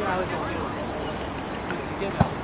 还会走路，就直接秒。